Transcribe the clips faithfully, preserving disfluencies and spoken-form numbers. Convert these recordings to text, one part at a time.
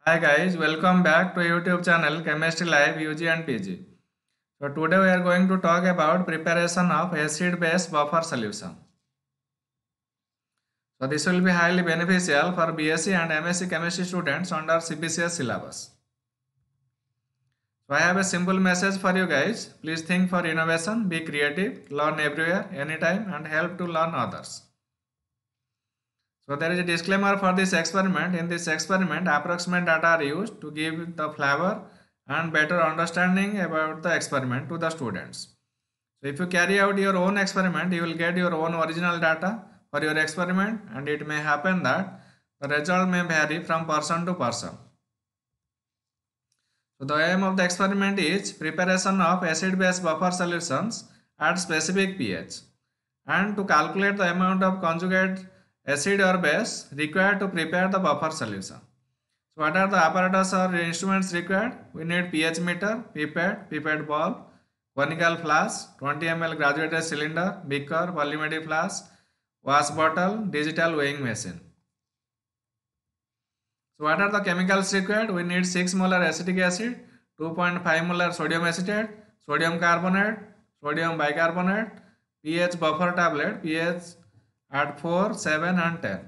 Hi guys, welcome back to YouTube channel Chemistry Live U G and P G. So today we are going to talk about preparation of acid base buffer solution. So this will be highly beneficial for B S c and M S c chemistry students under C B C S syllabus. So I have a simple message for you guys. Please think for innovation, be creative, learn everywhere, anytime and help to learn others. So there is a disclaimer for this experiment. In this experiment, approximate data are used to give the flavor and better understanding about the experiment to the students. So if you carry out your own experiment, you will get your own original data for your experiment, and it may happen that the result may vary from person to person. So the aim of the experiment is preparation of acid-base buffer solutions at specific pH, and to calculate the amount of conjugate acid or base required to prepare the buffer solution. So what are the apparatus or instruments required? We need pH meter, pipette, pipette bulb, conical flask, twenty milliliter graduated cylinder, beaker, volumetric flask, wash bottle, digital weighing machine. So what are the chemicals required? We need six molar acetic acid, two point five molar sodium acetate, sodium carbonate, sodium bicarbonate, pH buffer tablet, pH at four, seven and ten.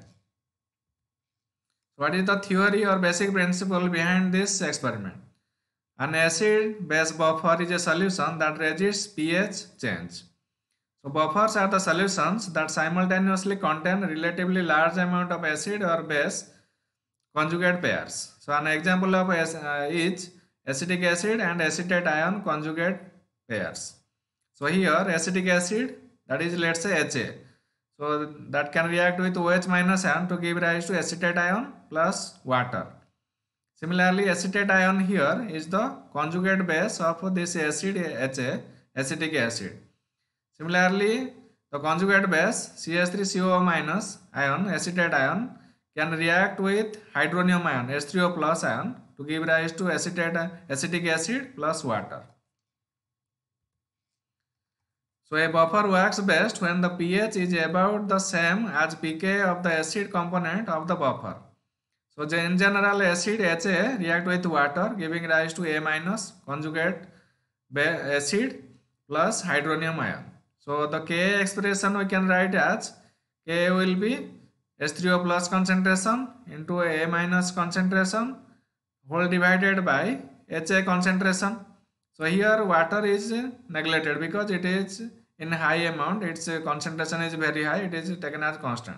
What is the theory or basic principle behind this experiment? An acid-base buffer is a solution that resists pH change. So buffers are the solutions that simultaneously contain relatively large amount of acid or base conjugate pairs. So an example of uh, is acetic acid and acetate ion conjugate pairs. So here acetic acid, that is, let's say H A. So that can react with OH minus ion to give rise to acetate ion plus water. Similarly, acetate ion here is the conjugate base of this acid H A, acetic acid. Similarly, the conjugate base C H three C O minus ion, acetate ion, can react with hydronium ion, H three O plus ion, to give rise to acetate, acetic acid plus water. So a buffer works best when the pH is about the same as pK of the acid component of the buffer. So in general, acid H A react with water, giving rise to A minus conjugate acid plus hydronium ion. So the Ka expression we can write as Ka will be H three O plus concentration into A minus concentration whole divided by H A concentration. So here water is neglected because it is in high amount, its concentration is very high, it is taken as constant.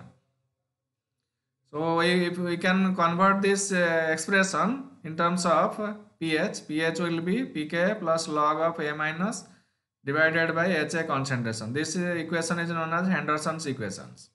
So if we can convert this uh, expression in terms of pH, pH will be pK plus log of A minus divided by H A concentration. This equation is known as Henderson's equations.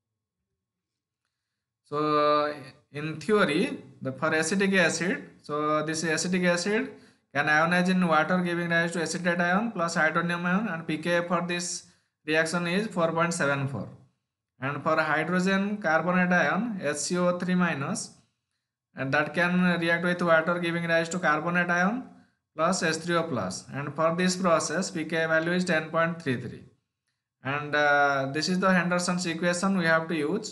So in theory, the for acetic acid, so this acetic acid can ionize in water, giving rise to acetate ion plus hydronium ion, and pK for this reaction is four point seven four. And for hydrogen carbonate ion, H C O three minus, and that can react with water, giving rise to carbonate ion plus H three O plus. And for this process, pK value is ten point three three. And uh, this is the Henderson's equation we have to use.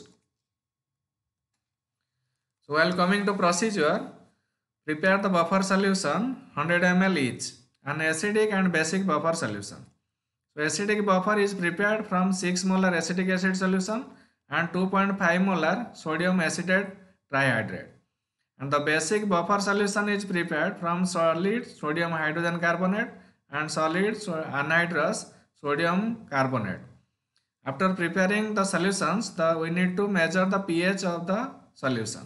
So while coming to procedure, prepare the buffer solution one hundred milliliters each, an acidic and basic buffer solution. So acidic buffer is prepared from six molar acetic acid solution and two point five molar sodium acetate trihydrate. And the basic buffer solution is prepared from solid sodium hydrogen carbonate and solid anhydrous sodium carbonate. After preparing the solutions, the, we need to measure the pH of the solution.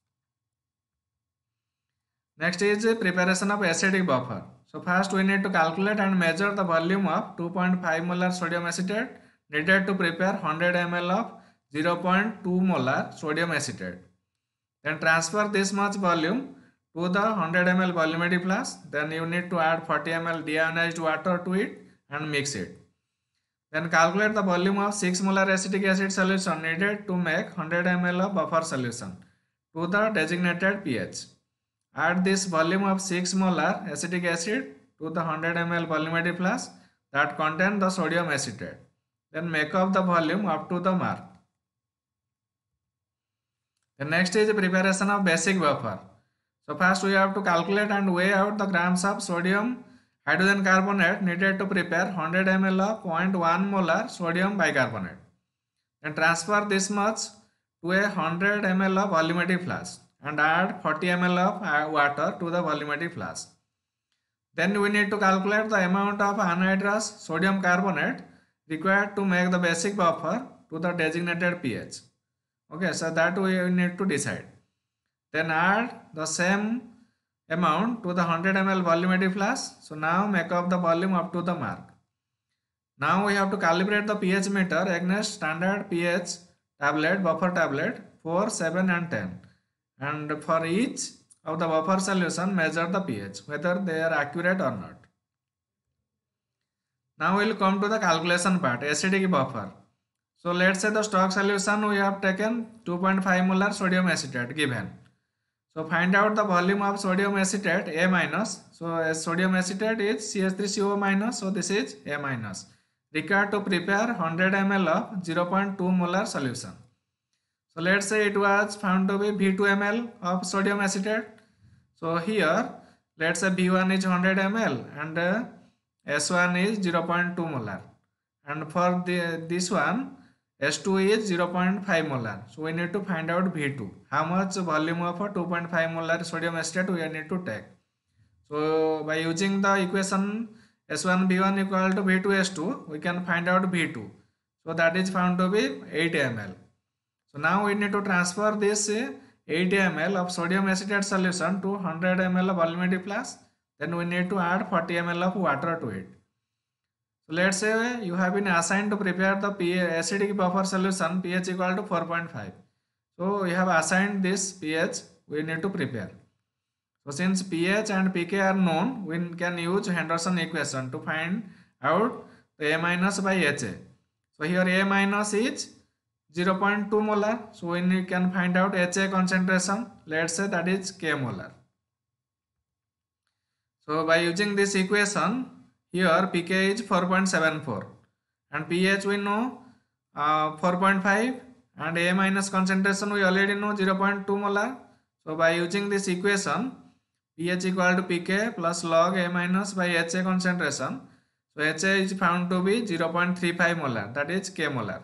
Next is preparation of acidic buffer. So first we need to calculate and measure the volume of two point five molar sodium acetate needed to prepare one hundred milliliters of zero point two molar sodium acetate. Then transfer this much volume to the one hundred milliliters volumetric flask. Then you need to add forty milliliters deionized water to it and mix it. Then calculate the volume of six molar acetic acid solution needed to make one hundred milliliters of buffer solution to the designated pH. Add this volume of six molar acetic acid to the one hundred milliliters volumetric flask that contain the sodium acetate. Then make up the volume up to the mark. The next is the preparation of basic buffer. So first we have to calculate and weigh out the grams of sodium hydrogen carbonate needed to prepare one hundred milliliters of zero point one molar sodium bicarbonate. Then transfer this much to a one hundred milliliters of volumetric flask and add forty milliliters of water to the volumetric flask. Then we need to calculate the amount of anhydrous sodium carbonate required to make the basic buffer to the designated pH. Okay, so that we need to decide. Then add the same amount to the one hundred milliliters volumetric flask. So now make up the volume up to the mark. Now we have to calibrate the pH meter against standard pH tablet, buffer tablet four, seven and ten. And for each of the buffer solution measure the pH, whether they are accurate or not. Now we will come to the calculation part, acidic buffer. So let's say the stock solution we have taken two point five molar sodium acetate given. So find out the volume of sodium acetate A minus. So sodium acetate is C H three C O minus. So this is A minus. Required to prepare one hundred milliliters of zero point two molar solution. So let's say it was found to be V two milliliters of sodium acetate. So here let's say V one is one hundred milliliters and uh, S one is zero point two molar. And for the, this one S two is zero point five molar. So we need to find out V two. How much volume of a two point five molar sodium acetate we need to take. So by using the equation S one V one equal to V two S two, we can find out V two. So that is found to be eight milliliters. So now we need to transfer this eight milliliters of sodium acetate solution to one hundred milliliters volumetric flask. Then we need to add forty milliliters of water to it. So let's say you have been assigned to prepare the acidic buffer solution pH equal to four point five. So we have assigned this pH we need to prepare. So since pH and pK are known, we can use Henderson equation to find out the A minus by H A. So here A minus is zero point two molar. So we can find out H A concentration. Let's say that is K molar. So by using this equation, here pK is four point seven four and pH we know uh, four point five and A minus concentration we already know zero point two molar. So by using this equation, pH equal to pK plus log A minus by H A concentration. So H A is found to be zero point three five molar, that is K molar.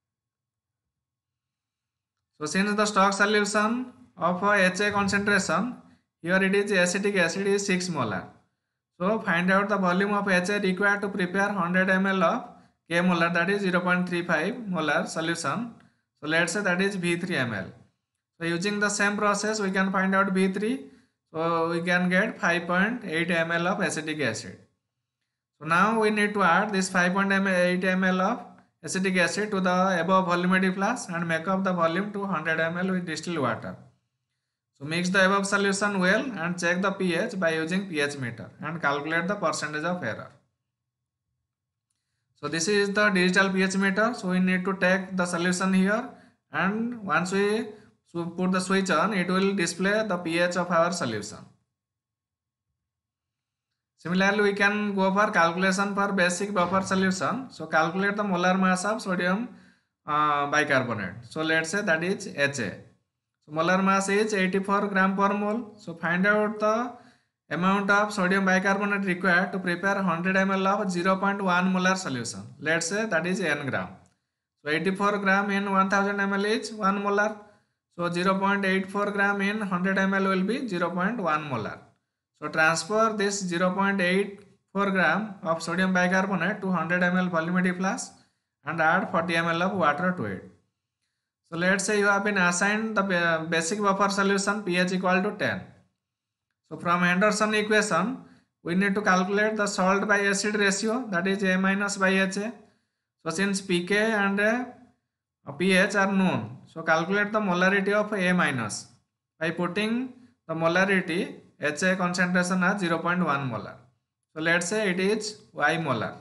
So since the stock solution of H A concentration, here it is acetic acid is six molar. So find out the volume of H A required to prepare one hundred milliliters of K molar, that is zero point three five molar solution. So let's say that is V three milliliters. So using the same process we can find out V three. So we can get five point eight milliliters of acetic acid. So now we need to add this five point eight milliliters of acetic acid to the above volumetric flask and make up the volume to one hundred milliliters with distilled water. So mix the above solution well and check the pH by using pH meter and calculate the percentage of error. So this is the digital pH meter. So we need to take the solution here, and once we put the switch on, it will display the pH of our solution. Similarly, we can go for calculation for basic buffer solution. So calculate the molar mass of sodium uh, bicarbonate. So let's say that is H A. So molar mass is eighty-four gram per mole. So find out the amount of sodium bicarbonate required to prepare one hundred milliliters of zero point one molar solution. Let's say that is n gram. So eighty-four gram in one thousand milliliters is one molar. So zero point eight four gram in one hundred milliliters will be zero point one molar. So transfer this zero point eight four gram of sodium bicarbonate to one hundred milliliters volumetric flask and add forty milliliters of water to it. So let's say you have been assigned the basic buffer solution pH equal to ten. So from Henderson equation, we need to calculate the salt by acid ratio, that is A minus by H A. So since pK and uh, pH are known, so calculate the molarity of A minus by putting the molarity H A concentration as zero point one molar. So let's say it is Y molar.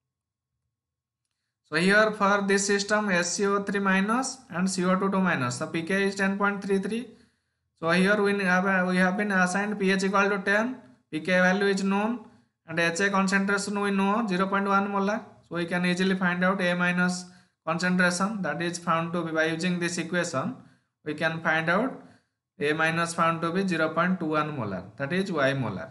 So here for this system S C O three minus and C O two minus, the pK is ten point three three. So here we have, we have been assigned pH equal to ten, pK value is known, and H A concentration we know zero point one molar. So we can easily find out A minus concentration, that is found to be by using this equation. We can find out A minus found to be zero point two one molar, that is Y molar.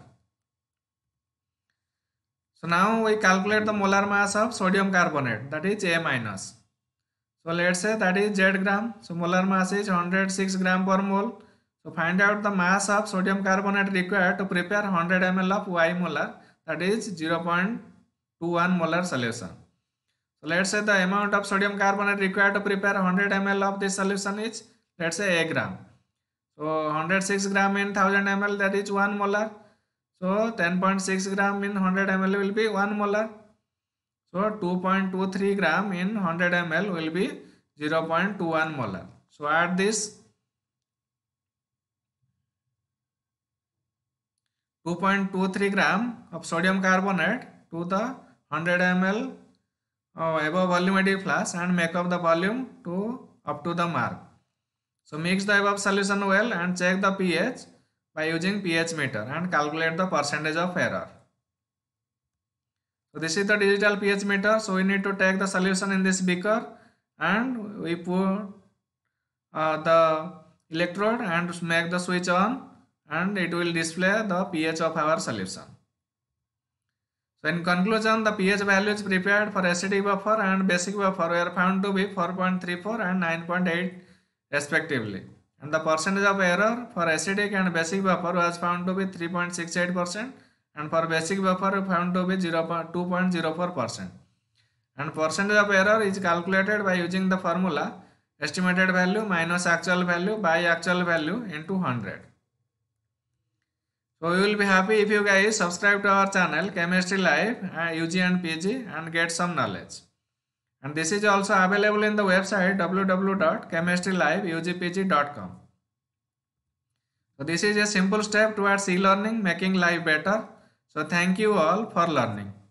So now we calculate the molar mass of sodium carbonate, that is A minus. So let's say that is Z gram. So molar mass is one hundred six gram per mole. So find out the mass of sodium carbonate required to prepare one hundred milliliters of Y molar, that is zero point two one molar solution. So let's say the amount of sodium carbonate required to prepare one hundred milliliters of this solution is, let's say, A gram. So one hundred six gram in one thousand milliliters, that is one molar. So ten point six gram in one hundred milliliters will be one molar. So two point two three gram in one hundred milliliters will be zero point two one molar. So add this two point two three gram of sodium carbonate to the one hundred milliliters uh, above volumetric flask and make up the volume to up to the mark. So mix the above solution well and check the pH by using pH meter and calculate the percentage of error. So this is the digital pH meter. So we need to take the solution in this beaker and we put uh, the electrode and make the switch on, and it will display the pH of our solution. So in conclusion, the pH values prepared for acidic buffer and basic buffer were found to be four point three four and nine point eight respectively. And the percentage of error for acidic and basic buffer was found to be three point six eight percent, and for basic buffer found to be two point zero four percent. And percentage of error is calculated by using the formula estimated value minus actual value by actual value into one hundred. So we will be happy if you guys subscribe to our channel Chemistry Live uh, U G and P G and get some knowledge. And this is also available in the website w w w dot chemistry live u g p g dot com. So this is a simple step towards e-learning, making life better. So thank you all for learning.